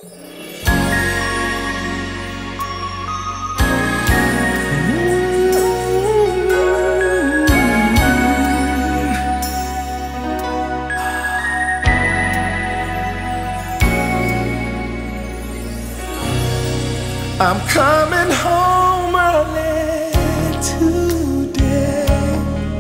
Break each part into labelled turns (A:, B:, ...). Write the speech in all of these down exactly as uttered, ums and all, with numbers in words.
A: I'm coming home early today.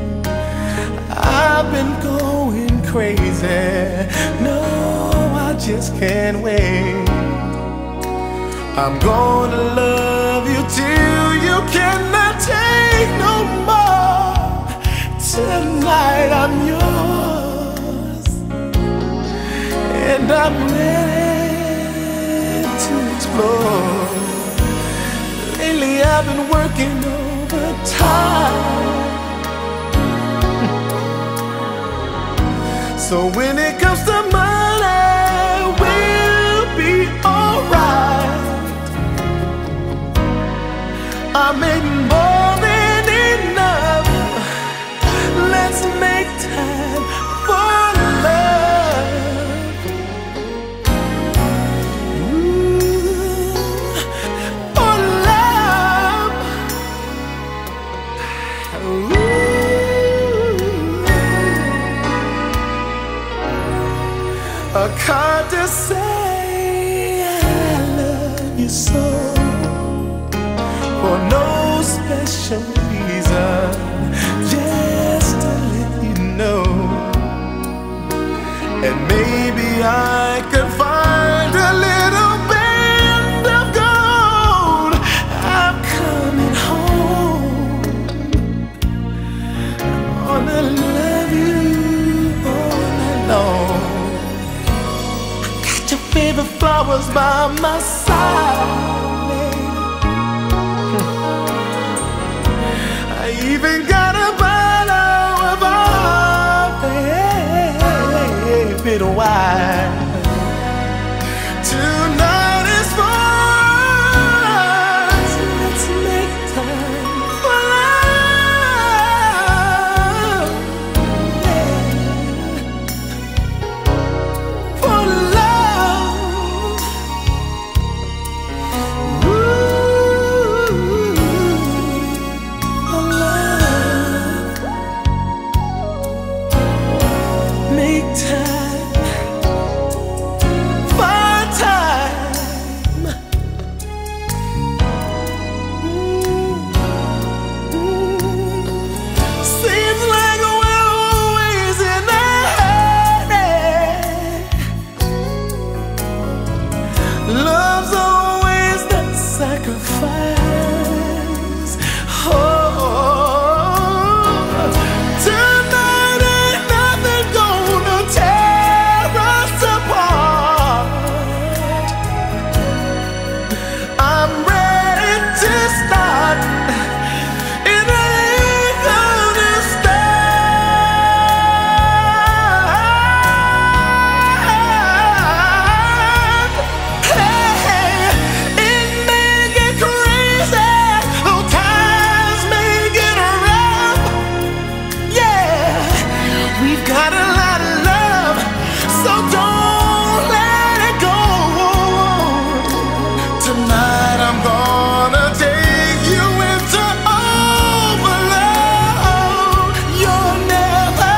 A: I've been going crazy. No, I just can't wait. I'm gonna love you till you cannot take no more. Tonight I'm yours, and I'm ready to explore. Lately I've been working overtime, so when it comes to money, we'll be alright. I made more than enough. Let's make time for love. Ooh, for love. Ooh. A card to say I love you so, for no special reason, just to let you know. And maybe I could find a little band of gold. I'm coming home. I wanna love you all night long. I got your favorite flowers by my side. I even got a bottle of our favorite wine. Tonight is for us. Let's make time for love. Yeah. For love. Ooh. For love. Make time. Find time. Seems like we're always in a hurry. Love's always that sacrifice. Oh, tonight ain't nothing gonna tear us apart. I'm ready to start. It ain't gonna stop. Hey, it may get crazy, though times may get rough. Yeah, we've got a lot of love, so don't let it go. Tonight I'm gonna take you into overload. You'll never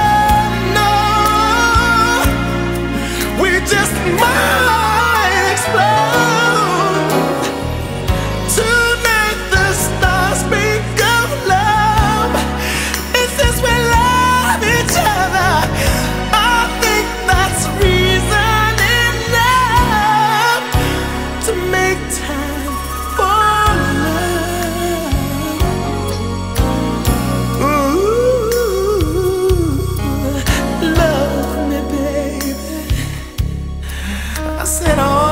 A: know. We just might explode. Tonight the stars speak of love. And since we love each other, I think that's reason enough to make time for love. Ooh, love me, baby. I said, oh.